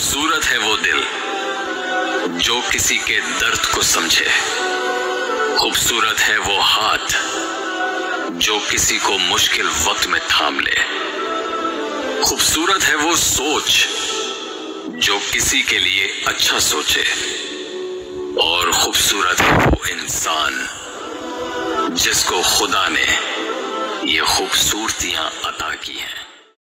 खूबसूरत है वो दिल जो किसी के दर्द को समझे। खूबसूरत है वो हाथ जो किसी को मुश्किल वक्त में थाम ले। खूबसूरत है वो सोच जो किसी के लिए अच्छा सोचे। और खूबसूरत है